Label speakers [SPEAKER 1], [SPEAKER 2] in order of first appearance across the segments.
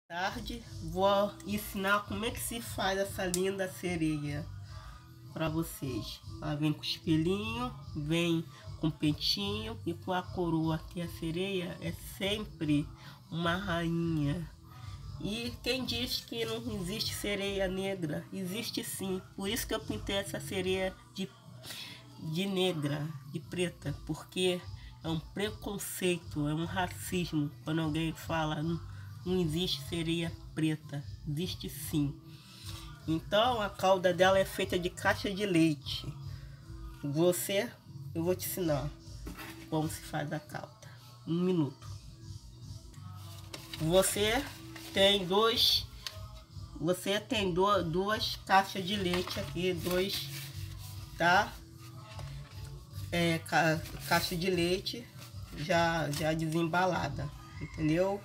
[SPEAKER 1] Tarde, vou ensinar como é que se faz essa linda sereia para vocês. Ela vem com espelhinho, vem com pentinho e com a coroa, que a sereia é sempre uma rainha. E quem diz que não existe sereia negra? Existe sim. Por isso que eu pintei essa sereia de negra, de preta, porque é um preconceito, é um racismo quando alguém fala não existe sereia preta. Existe sim. Então a cauda dela é feita de caixa de leite. Eu vou te ensinar como se faz a cauda. 1 minuto. Você tem duas caixas de leite aqui, tá? Caixa de leite já desembalada, entendeu?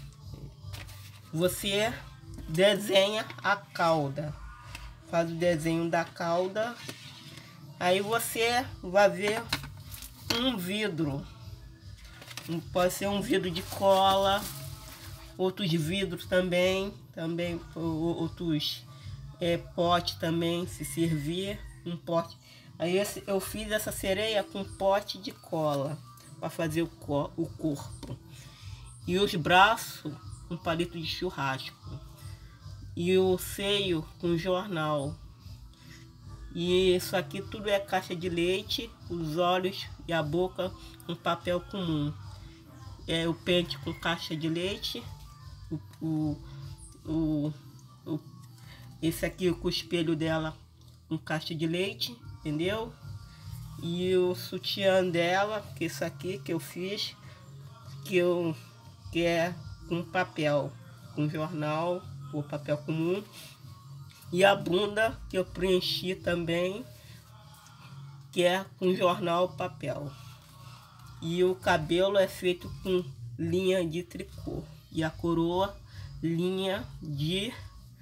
[SPEAKER 1] Você desenha a cauda, faz o desenho da cauda, aí você vai ver um vidro, pode ser um vidro de cola, outros vidros também outros pote também, se servir, um pote. Aí eu fiz essa sereia com pote de cola para fazer o corpo, e os braços um palito de churrasco, e o seio com jornal. E isso aqui tudo é caixa de leite, os olhos e a boca com papel comum. O pente com caixa de leite, esse aqui com o espelho dela com caixa de leite, entendeu? E o sutiã dela, que isso aqui que eu fiz, que é com papel, com jornal ou papel comum. E a bunda que eu preenchi também, que é com jornal papel. E o cabelo é feito com linha de tricô. E a coroa, linha de...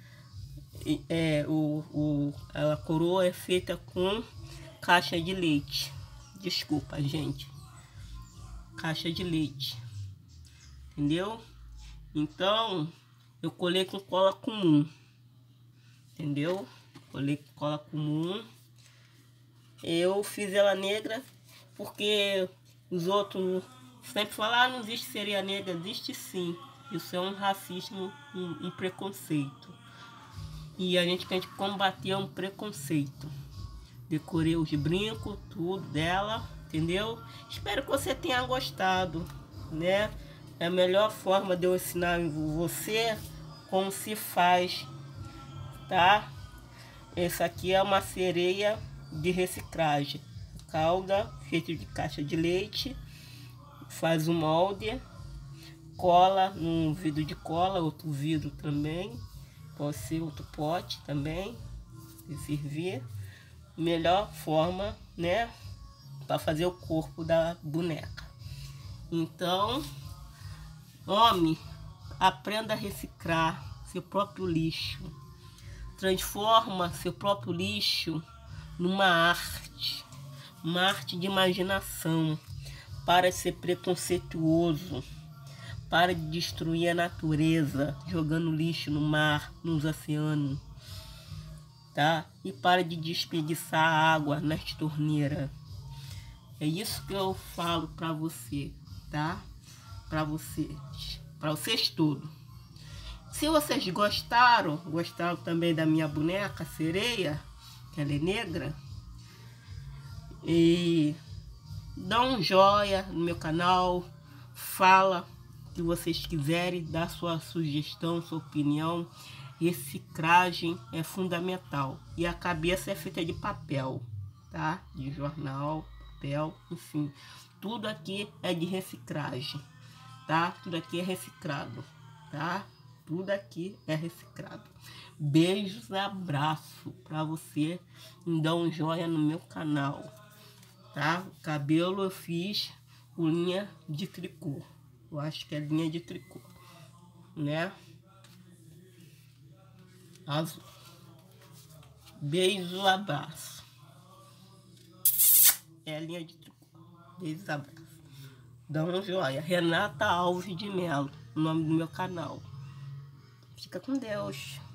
[SPEAKER 1] a coroa é feita com caixa de leite. Desculpa, gente. Caixa de leite. Entendeu? Então, eu colei com cola comum. Entendeu? Colei com cola comum. Eu fiz ela negra porque os outros sempre falam, não existe sereia negra. Existe sim. Isso é um racismo, um preconceito. E a gente tem que combater um preconceito. Decorei os brincos, tudo dela, entendeu? Espero que você tenha gostado, né? É a melhor forma de eu ensinar você como se faz, tá? Essa aqui é uma sereia de reciclagem. Cauda feita de caixa de leite. Faz o molde, cola num vidro de cola, outro vidro também. Pode ser outro pote também, de servir. Melhor forma, né? Para fazer o corpo da boneca. Então, homem, aprenda a reciclar seu próprio lixo. Transforma seu próprio lixo numa arte. Uma arte de imaginação. Para de ser preconceituoso. Para de destruir a natureza, jogando lixo no mar, nos oceanos. Tá? E para de desperdiçar água nas torneiras. É isso que eu falo para você, tá? Para vocês todos. Se vocês gostaram também da minha boneca sereia, que ela é negra, e dá um joinha no meu canal, fala o que vocês quiserem, dá sua sugestão, sua opinião. Reciclagem é fundamental. E a cabeça é feita de papel, tá? De jornal, papel, enfim. Tudo aqui é de reciclagem, tá? Tudo aqui é reciclado, tá? Tudo aqui é reciclado. Beijos, abraço pra você. E dá um joinha no meu canal, tá? O cabelo eu fiz com linha de tricô. Eu acho que é linha de tricô, né? Azul. Beijo, abraço. É a linha de tricô. Beijo, abraço. Dá um joinha. Renata Alves de Melo, o nome do meu canal. Fica com Deus.